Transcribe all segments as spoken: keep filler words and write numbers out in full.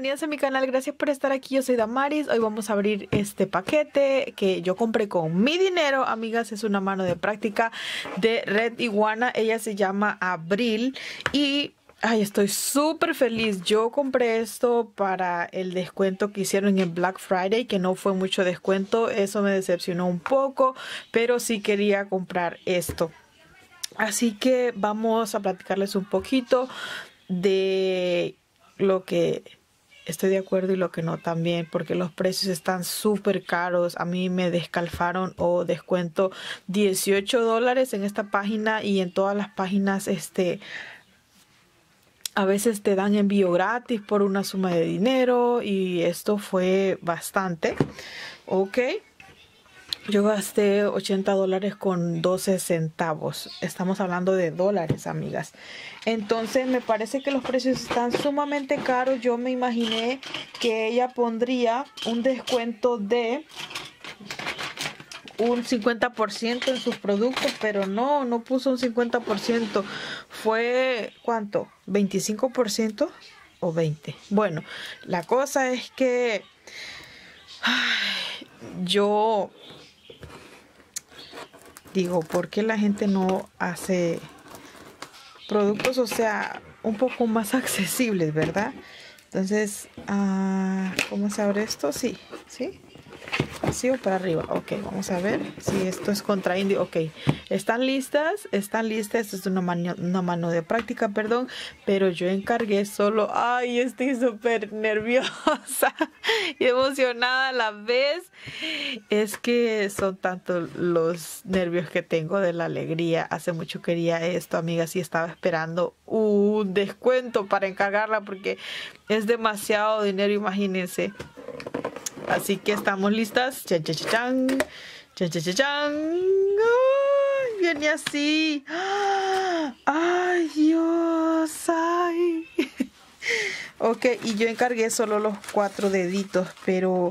bienvenidos a mi canal, gracias por estar aquí, yo soy Damaris. Hoy vamos a abrir este paquete que yo compré con mi dinero, amigas. Es una mano de práctica de Red Iguana, ella se llama Abril y ay, estoy súper feliz. Yo compré esto para el descuento que hicieron en Black Friday, que no fue mucho descuento, eso me decepcionó un poco, pero sí quería comprar esto. Así que vamos a platicarles un poquito de lo que estoy de acuerdo y lo que no también, porque los precios están súper caros. A mí me descalfaron o descuento dieciocho dólares en esta página, y en todas las páginas este a veces te dan envío gratis por una suma de dinero, y esto fue bastante. Ok, yo gasté ochenta dólares con doce centavos. Estamos hablando de dólares, amigas. Entonces me parece que los precios están sumamente caros. Yo me imaginé que ella pondría un descuento de un cincuenta por ciento en sus productos, pero no, no puso un cincuenta por ciento. Fue, ¿cuánto? ¿veinticinco por ciento o veinte? Bueno, la cosa es que ay, yo digo, ¿por qué la gente no hace productos, o sea, un poco más accesibles, verdad? Entonces, uh, ¿cómo se abre esto? Sí, sí. Así o para arriba. Ok, vamos a ver si esto es contra Indio. Ok, están listas, están listas. Esto es una mano, una mano de práctica, perdón, pero yo encargué solo. Ay, estoy súper nerviosa y emocionada a la vez. Es que son tantos los nervios que tengo de la alegría. Hace mucho quería esto, amigas, y estaba esperando un descuento para encargarla porque es demasiado dinero, imagínense. Así que estamos listas. Chan, chan, chan, chan, chan, chan, chan. ¡Ay! Viene así. ¡Ay, Dios! ¡Ay! Ok, y yo encargué solo los cuatro deditos, pero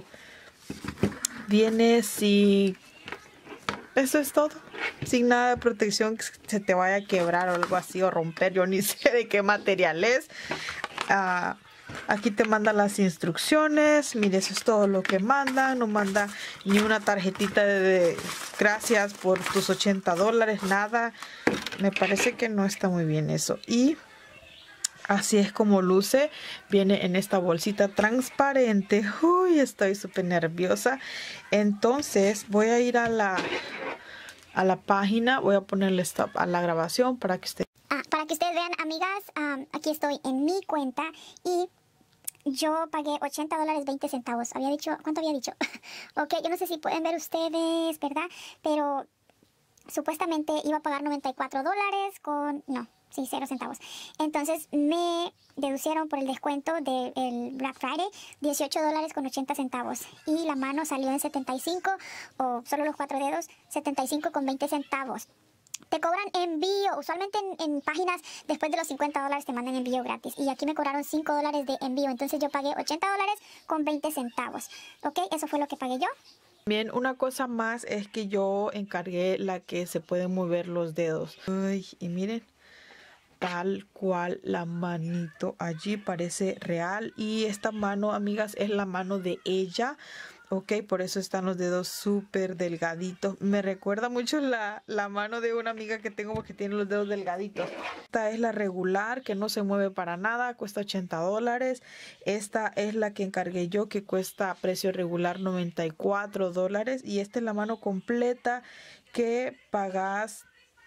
viene sin... Eso es todo. Sin nada de protección, que se te vaya a quebrar o algo así, o romper. Yo ni sé de qué material es. Ah... Uh, Aquí te mandan las instrucciones. Mire, eso es todo lo que mandan. No manda ni una tarjetita de, de gracias por tus ochenta dólares, nada. Me parece que no está muy bien eso. Y así es como luce. Viene en esta bolsita transparente. Uy, estoy súper nerviosa. Entonces voy a ir a la, a la página. Voy a ponerle stop a la grabación para que ustedes... Ah, para que ustedes vean, amigas, um, aquí estoy en mi cuenta y yo pagué ochenta dólares veinte centavos. Había dicho, ¿cuánto había dicho? Ok, yo no sé si pueden ver ustedes, ¿verdad? Pero supuestamente iba a pagar noventa y cuatro dólares con, no, sí, cero centavos. Entonces me deducieron por el descuento del Black Friday dieciocho dólares con ochenta centavos. Y la mano salió en setenta y cinco, o solo los cuatro dedos, setenta y cinco con veinte centavos. Te cobran envío. Usualmente en, en páginas después de los cincuenta dólares te mandan envío gratis. Y aquí me cobraron cinco dólares de envío. Entonces yo pagué ochenta dólares con veinte centavos. Ok, eso fue lo que pagué yo. También una cosa más es que yo encargué la que se pueden mover los dedos. Ay, y miren, tal cual la manito allí parece real. Y esta mano, amigas, es la mano de ella. Ok, por eso están los dedos súper delgaditos. Me recuerda mucho la, la mano de una amiga que tengo porque tiene los dedos delgaditos. Esta es la regular, que no se mueve para nada, cuesta ochenta dólares. Esta es la que encargué yo, que cuesta a precio regular noventa y cuatro dólares. Y esta es la mano completa, que pagas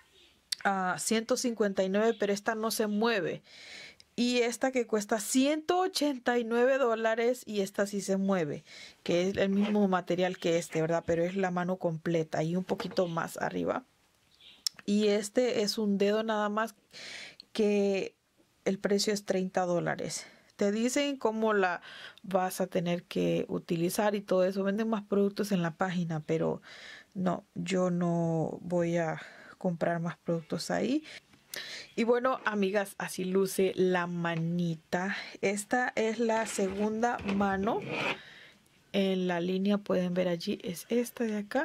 a uh, ciento cincuenta y nueve, pero esta no se mueve. Y esta que cuesta ciento ochenta y nueve dólares, y esta sí se mueve, que es el mismo material que este, ¿verdad? Pero es la mano completa y un poquito más arriba. Y este es un dedo nada más, que el precio es treinta dólares. Te dicen cómo la vas a tener que utilizar y todo eso. Venden más productos en la página, pero no, yo no voy a comprar más productos ahí. Y bueno, amigas, así luce la manita. Esta es la segunda mano. En la línea pueden ver allí, es esta de acá.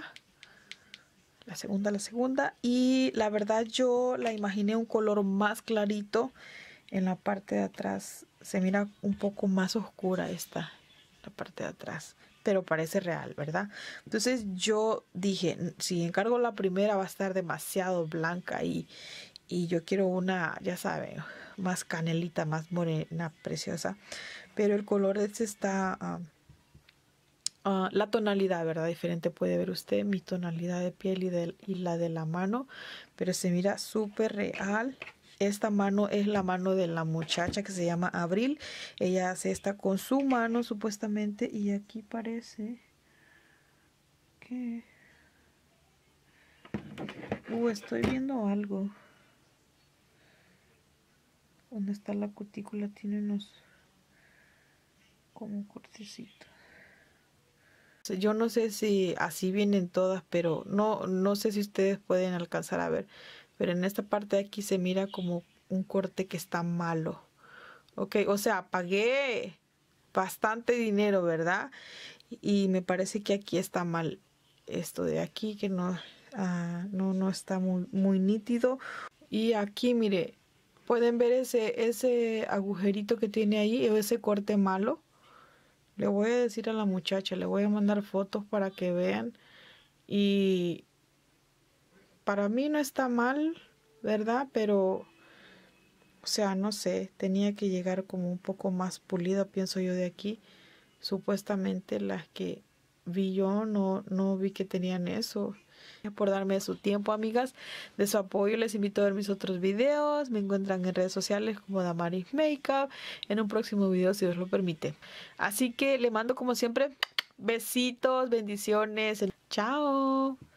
La segunda, la segunda. Y la verdad yo la imaginé un color más clarito. en la parte de atrás se mira un poco más oscura esta, la parte de atrás, pero parece real, ¿verdad? Entonces yo dije, si encargo la primera va a estar demasiado blanca y, y yo quiero una, ya saben, más canelita, más morena, preciosa. Pero el color este está, uh, uh, la tonalidad, ¿verdad? Diferente puede ver usted mi tonalidad de piel y, de, y la de la mano, pero se mira súper real. Esta mano es la mano de la muchacha que se llama Abril. Ella hace esta con su mano supuestamente. Y aquí parece que... Uh, estoy viendo algo. ¿Dónde está la cutícula? Tiene unos... como un cortecito. Yo no sé si así vienen todas, pero no, no sé si ustedes pueden alcanzar a ver. Pero en esta parte de aquí se mira como un corte que está malo. Ok, o sea, pagué bastante dinero, ¿verdad? Y me parece que aquí está mal esto de aquí, que no, uh, no, no está muy, muy nítido. Y aquí, mire, pueden ver ese, ese agujerito que tiene ahí, o ese corte malo. Le voy a decir a la muchacha, le voy a mandar fotos para que vean. Y para mí no está mal, ¿verdad? Pero, o sea, no sé, tenía que llegar como un poco más pulida, pienso yo, de aquí. Supuestamente las que vi yo no, no vi que tenían eso. Gracias por darme su tiempo, amigas, de su apoyo. Les invito a ver mis otros videos. Me encuentran en redes sociales como Damaris Makeup. En un próximo video, si Dios lo permite. Así que le mando como siempre besitos, bendiciones. Chao.